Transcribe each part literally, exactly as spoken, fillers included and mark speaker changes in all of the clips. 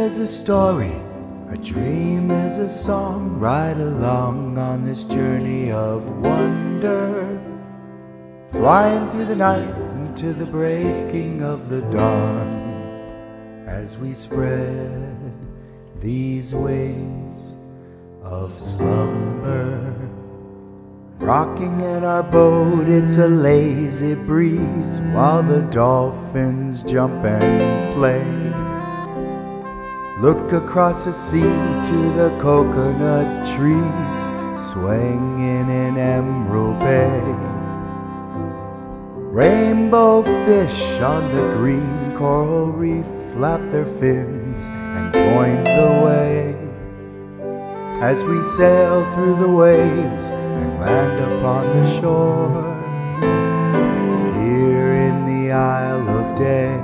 Speaker 1: is a story, a dream is a song. Ride along on this journey of wonder, flying through the night into the breaking of the dawn, as we spread these wings of slumber. Rocking in our boat, it's a lazy breeze, while the dolphins jump and play. Look across the sea to the coconut trees, swinging in Emerald Bay. Rainbow fish on the green coral reef flap their fins and point the way, as we sail through the waves and land upon the shore, here in the Isle of Day.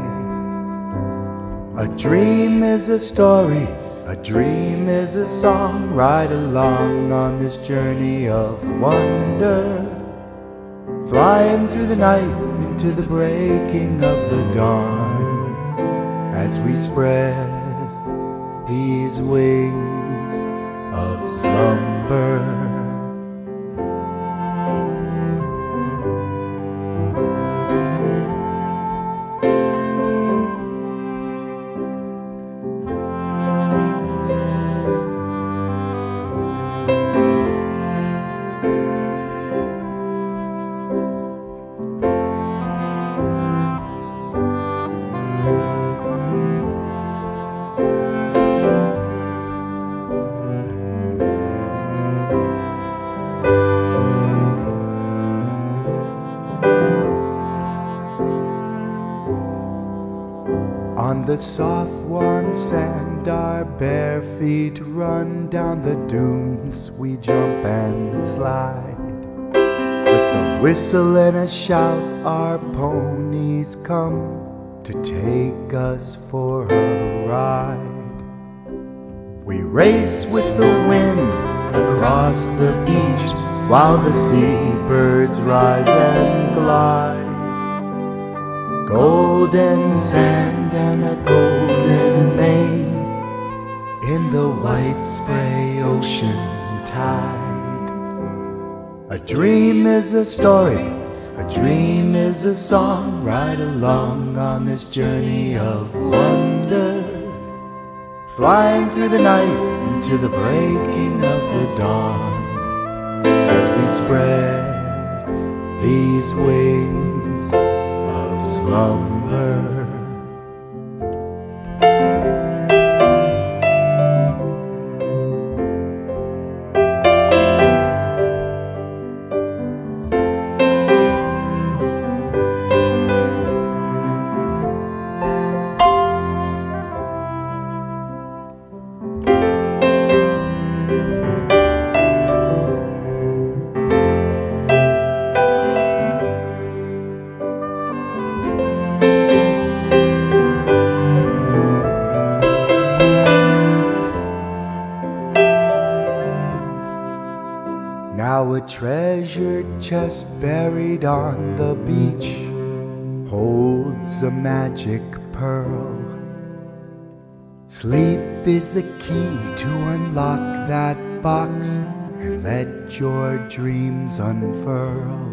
Speaker 1: A dream is a story, a dream is a song. Ride along on this journey of wonder, flying through the night into the breaking of the dawn, as we spread these wings of slumber. On the soft warm sand our bare feet run, down the dunes we jump and slide. With a whistle and a shout our ponies come to take us for a ride. We race with the wind across the beach, while the seabirds rise and glide. Golden sand and a golden mane in the white spray ocean tide. A dream is a story, a dream is a song. Ride along on this journey of wonder, flying through the night into the breaking of the dawn, as we spread these wings of slumber. Now a treasured chest buried on the beach holds a magic pearl. Sleep is the key to unlock that box and let your dreams unfurl.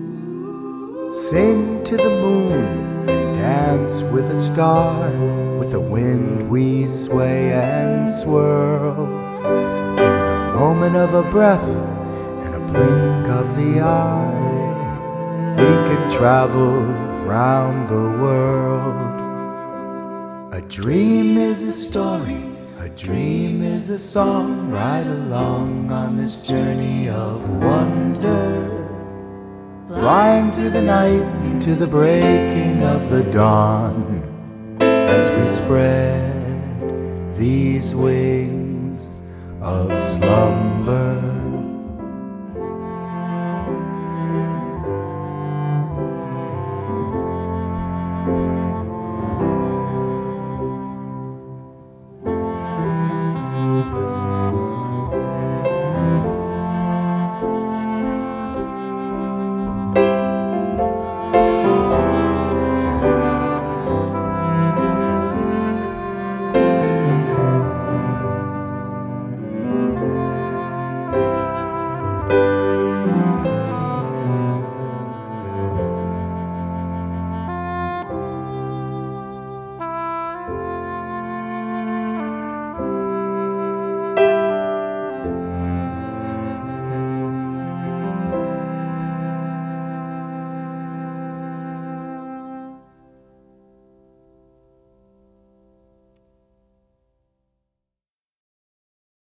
Speaker 1: Sing to the moon and dance with a star. With the wind we sway and swirl. In the moment of a breath, blink of the eye, we can travel round the world. A dream is a story, a dream is a song. Ride along on this journey of wonder, flying through the night into the breaking of the dawn, as we spread these wings of slumber.